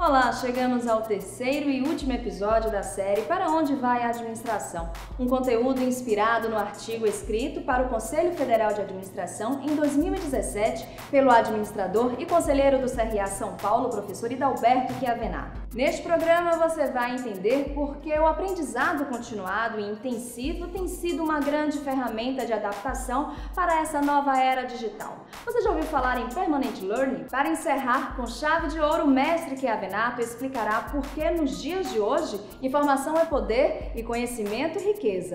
Olá, chegamos ao terceiro e último episódio da série Para Onde Vai a Administração? Um conteúdo inspirado no artigo escrito para o Conselho Federal de Administração em 2017 pelo administrador e conselheiro do CRA São Paulo, professor Hidalberto Chiavenato. Neste programa você vai entender por que o aprendizado continuado e intensivo tem sido uma grande ferramenta de adaptação para essa nova era digital. Você já ouviu falar em Permanent Learning? Para encerrar com chave de ouro, o mestre Chiavenato explicará por que nos dias de hoje informação é poder e conhecimento riqueza.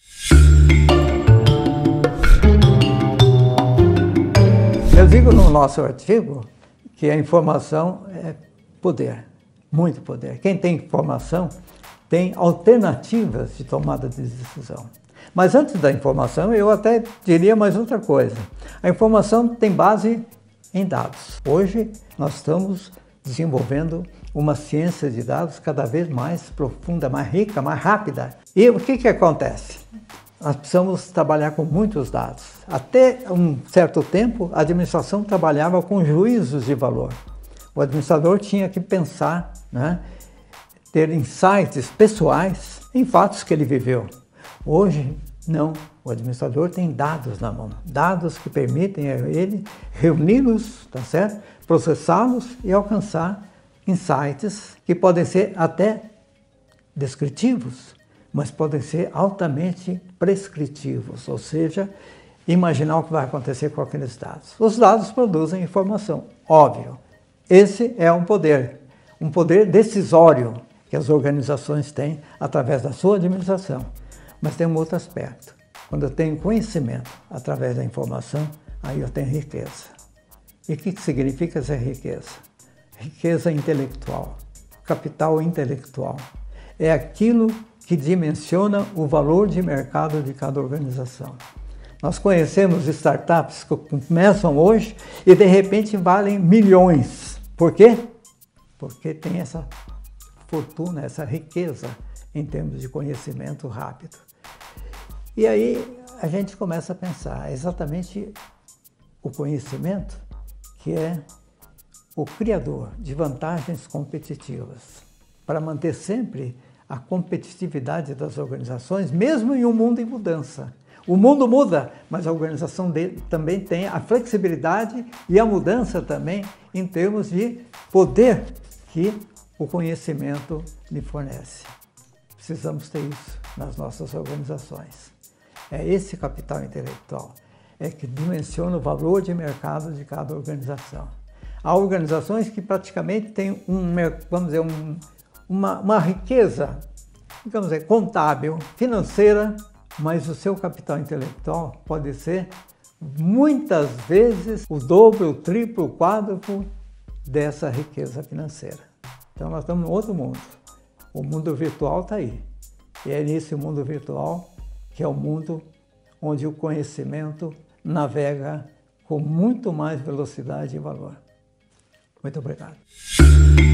Eu digo no nosso artigo que a informação é poder, muito poder. Quem tem informação tem alternativas de tomada de decisão. Mas antes da informação, eu até diria mais outra coisa. A informação tem base em dados. Hoje nós estamos desenvolvendo uma ciência de dados cada vez mais profunda, mais rica, mais rápida. E o que acontece? Nós precisamos trabalhar com muitos dados. Até um certo tempo, a administração trabalhava com juízos de valor. O administrador tinha que pensar, ter insights pessoais em fatos que ele viveu. Hoje, não. O administrador tem dados na mão. Dados que permitem a ele reuni-los, tá certo? Processá-los e alcançar insights que podem ser até descritivos, mas podem ser altamente prescritivos, ou seja, imaginar o que vai acontecer com aqueles dados. Os dados produzem informação, óbvio. Esse é um poder decisório que as organizações têm através da sua administração. Mas tem um outro aspecto. Quando eu tenho conhecimento através da informação, aí eu tenho riqueza. E o que significa essa riqueza? Riqueza intelectual, capital intelectual. É aquilo que dimensiona o valor de mercado de cada organização. Nós conhecemos startups que começam hoje e de repente valem milhões. Por quê? Porque tem essa fortuna, essa riqueza em termos de conhecimento rápido. E aí a gente começa a pensar exatamente o conhecimento que é o criador de vantagens competitivas para manter sempre a competitividade das organizações, mesmo em um mundo em mudança. O mundo muda, mas a organização também tem a flexibilidade e a mudança também em termos de poder que o conhecimento lhe fornece. Precisamos ter isso nas nossas organizações. É esse capital intelectual, é que dimensiona o valor de mercado de cada organização. Há organizações que praticamente têm uma riqueza, contábil, financeira, mas o seu capital intelectual pode ser muitas vezes o dobro, o triplo, o quádruplo dessa riqueza financeira. Então nós estamos em outro mundo. O mundo virtual está aí. E é nesse mundo virtual que é o mundo onde o conhecimento navega com muito mais velocidade e valor. Muito obrigado.